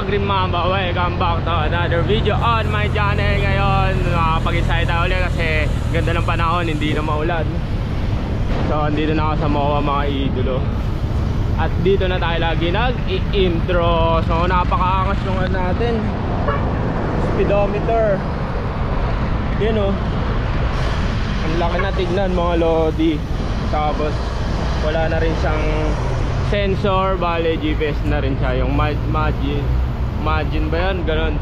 mga Green Mamba, welcome back to another video on my channel. Ngayon, nakapag-excite tayo ulit kasi ganda ng panahon, hindi na maulan. So, andito na ako sa MOA mga idolo. At dito na tayo lagi nag-i-intro. So, napakaangas yung natin. Speedometer. Yan o. Ang laki na tignan mga lodi. Tapos, wala na rin siyang sensor, bale GPS na rin siya, yung Magin ba yan? Ganon.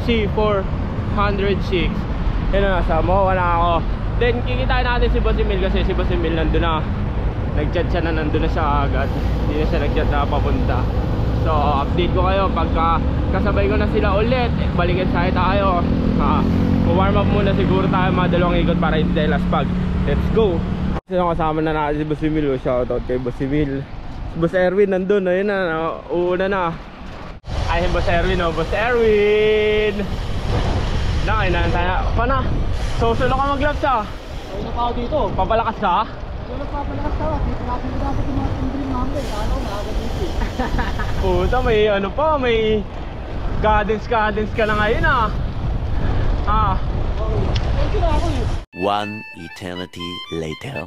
C406. Yun na, nasa MOA na ako. Then kikitain natin si Boss Emil kasi si Boss Emil nandun na. Nag-chat siya na, nandun na siya agad. Hindi na siya nag-chat na papunta. So update ko kayo pagka kasabay ko na sila ulit. Balikan tayo. Warm up muna siguro tayo mga 2 ikot para hindi tayo laspag. Let's go. So kasama na natin si Boss Emil. Shoutout kay Boss Emil. Boss Erwin nandun, ayun na, uuna na. Ayun Boss Erwin, oh, Boss Erwin. Nakainan tayo. Pana, susunod ka mag-laps ah. Ayun na pa ako dito. Papalakas ka? Ayun na papalakas ka. Dito natin na dapat yung mga Green Mamba. Ano, nakagad dito. Puta, may ano pa, may cadence ka na ngayon ah. Ayun na ako eh. One eternity later.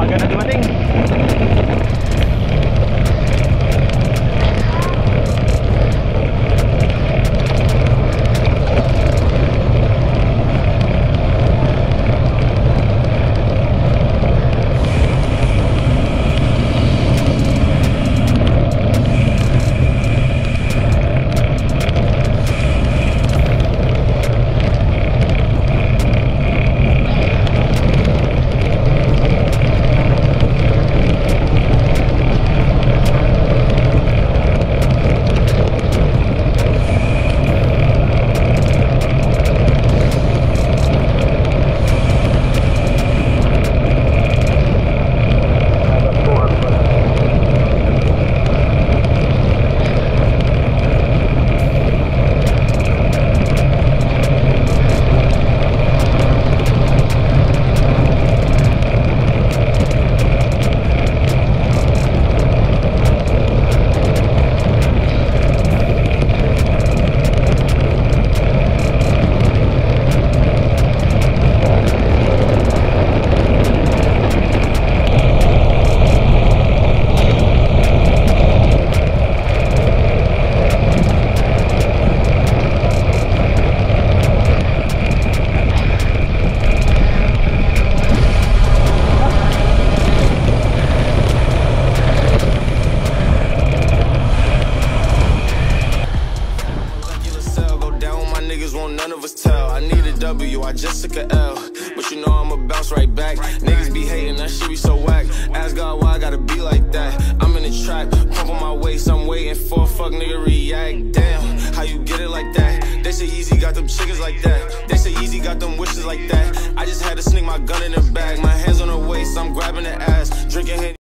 Aga na dumating. I just took a L, but you know I'ma bounce right back. Niggas be hating, that shit be so whack. Ask God why I gotta be like that. I'm in the trap, pump on my waist, I'm waiting for a fuck nigga react. Damn, how you get it like that? They say Easy got them chickens like that. They say Easy got them wishes like that. I just had to sneak my gun in the bag. My hands on her waist, I'm grabbing the ass, drinking.